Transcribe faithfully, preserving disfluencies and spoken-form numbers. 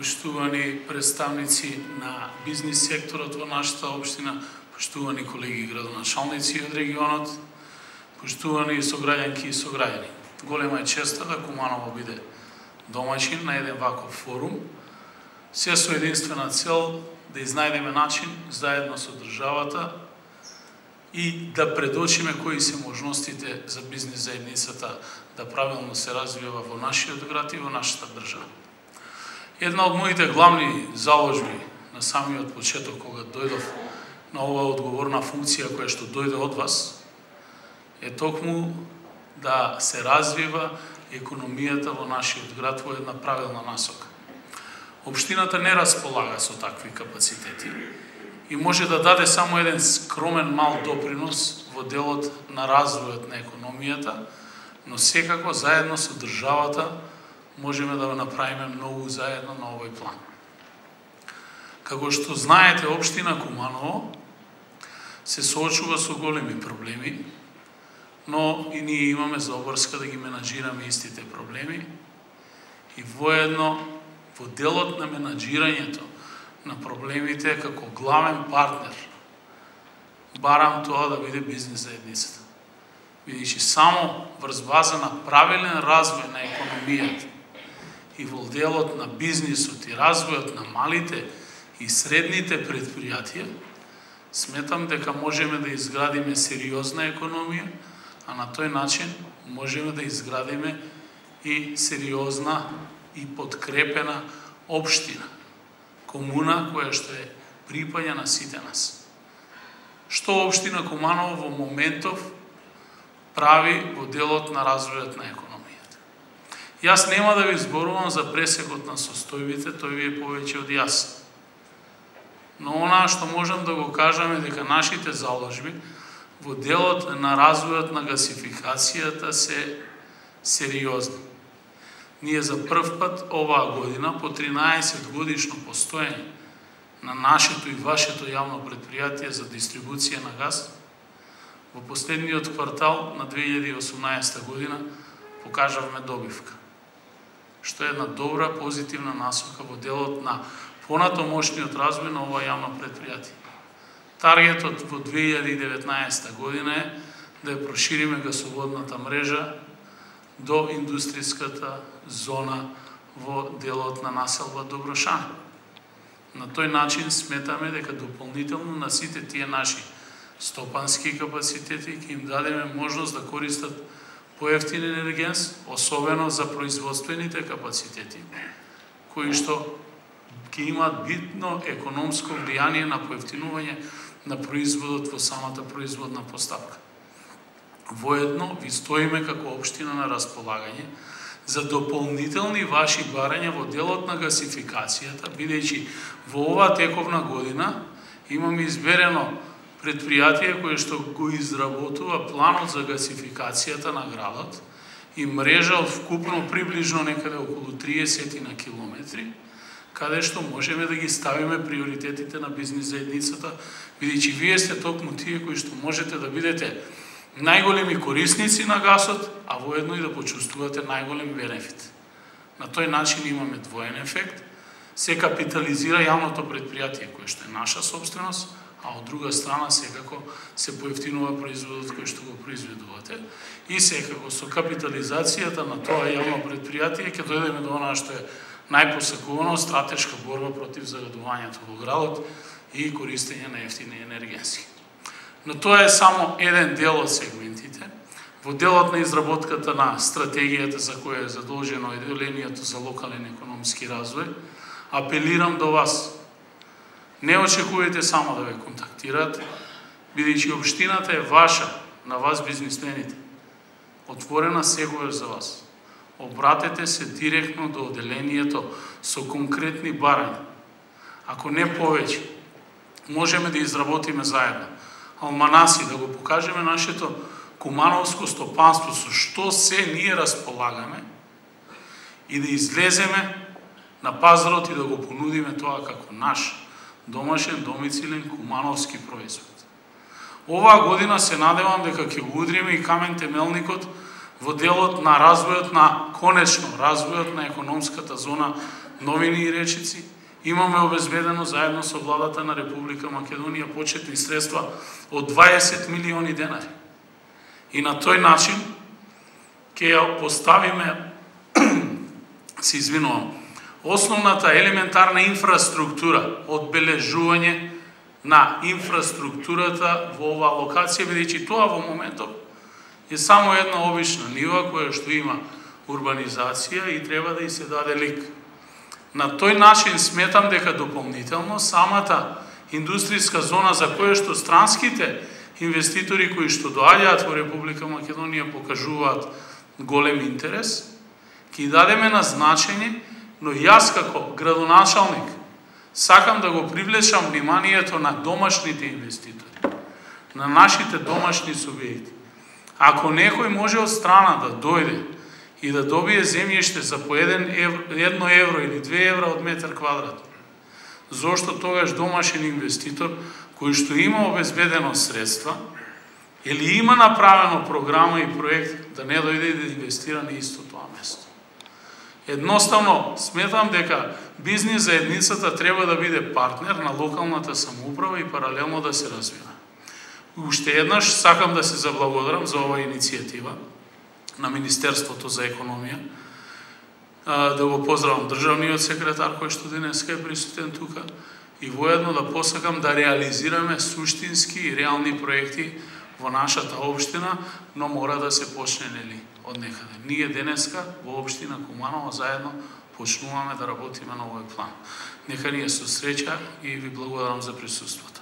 поштувани представници на бизнис секторот во нашата општина, поштувани колеги градоначалници од регионот, поштувани сограѓанки и сограѓани. Голема е честа да Куманово биде домаќин на еден ваков форум, се со единствена цел да изнајдеме начин заедно со државата и да предочиме кои се можностите за бизнис заедницата да правилно се развива во нашиот град и во нашата држава. Една од моите главни заложби на самиот почеток, кога дојдов на оваа одговорна функција која што дојде од вас, е токму да се развива економијата во нашиот град во една правилна насока. Општината не располага со такви капацитети и може да даде само еден скромен мал допринос во делот на развојот на економијата, но секако заедно со државата можеме да го направиме многу заедно на овој план. Како што знаете, општина Куманово се соочува со големи проблеми, но и ние имаме за обврска да ги менаџираме истите проблеми и воедно во делот на менаџирањето на проблемите како главен партнер барам тоа да биде бизнис заедницата. Бидејќи само врз база на правилен развој на економијата и во делот на бизнисот и развојот на малите и средните предпријатија, сметам дека можеме да изградиме сериозна економија, а на тој начин можеме да изградиме и сериозна и подкрепена општина, комуна која што е припаѓа на сите нас. Што општина Куманово во моментов прави во делот на развојот на економијата? Јас нема да ви зборувам за пресекот на состојбите, тој ви е повеќе од јас. Но она што можам да го кажам е дека нашите заложби во делот на развојот на гасификацијата се сериозни. Ние за прв пат оваа година, по тринаесет годишно постоење на нашето и вашето јавно предпријатие за дистрибуција на газ, во последниот квартал на две илјади и осумнаесета година покажавме добивка, што е една добра, позитивна насока во делот на понатомошниот развој на ова јавно предпријатие. Таргетот во две илјади и деветнаесета година е да ја прошириме гасоводната мрежа до индустријската зона во делот на населба Доброшан. На тој начин сметаме дека дополнително на сите тие наши стопански капацитети ќе им дадеме можност да користат поевтин енергенс, особено за производствените капацитети, кои што ќе имаат битно економско влијание на поевтинување на производот во самата производна постапка. Воедно ви стоиме како општина на располагање за дополнителни ваши барања во делот на гасификацијата, бидејќи во оваа тековна година имаме изберено предпријатие кое што го изработува планот за гасификацијата на градот и мрежа од вкупно приближно некаде околу триесет на километри, каде што можеме да ги ставиме приоритетите на бизнис заедницата, бидејќи вие сте токму тие кои што можете да бидете најголеми корисници на гасот, а воедно и да почувствувате најголем бенефит. На тој начин имаме двоен ефект, се капитализира јавното предпријатие кое што е наша собственост, а од друга страна секако се поевтинува производот кој што го произведувате и секако со капитализацијата на тоа јавно предпријатие ќе дојдеме до она што е најпосакувано стратешка борба против загадувањето во градот и користење на ефтини енергенси. Но тоа е само еден дел од сегментите. Во делот на изработката на стратегијата за која е задолжено одделението за локален економски развој, апелирам до вас. Не очекувате само да ве контактират, бидејќи општината е ваша, на вас бизнисмените. Отворена секогаш за вас. Обратете се директно до одделението со конкретни барања. Ако не повеќе, можеме да изработиме заедно алманаси, да го покажеме нашето кумановско стопанство, со што се ние располагаме и да излеземе на пазарот и да го понудиме тоа како наш домашен, домицилен, кумановски производ. Оваа година се надевам дека ќе го удриме и камен темелникот во делот на развојот на, конечно, развојот на економската зона новини и речици. Имаме обезбедено заедно со владата на Република Македонија почетни средства од дваесет милиони денари. И на тој начин ќе ја поставиме, се извинувам, основната елементарна инфраструктура, одбележување на инфраструктурата во оваа локација, бидејќи тоа во моментов е само една обична нива која што има урбанизација и треба да и се даде лик. На тој начин сметам дека дополнително самата индустријска зона за која што странските инвеститори кои што доаѓаат во Република Македонија покажуваат голем интерес, ќе дадеме на значење, но јас како градоначалник сакам да го привлечам вниманието на домашните инвеститори, на нашите домашни субјекти. Ако некој може од страна да дојде и да добие земјиште за по едно евро или две евра од метар квадрат, зошто тогаш домашен инвеститор кој што има обезбедено средства или има направено програма и проект да не дојде и да инвестира на исто тоа место. Едноставно сметам дека бизнис заедницата треба да биде партнер на локалната самоуправа и паралелно да се развива. Уште еднаш сакам да се заблагодарам за оваа иницијатива на Министерството за економија, да го поздравам државниот секретар кој што денеска е присутен тука и воедно да посакам да реализираме суштински и реални проекти во нашата општина, но мора да се почне нели од некаде. Ние денеска во општина Куманово заедно почнуваме да работиме на овој план. Нека ни е со среќа и ви благодарам за присуството.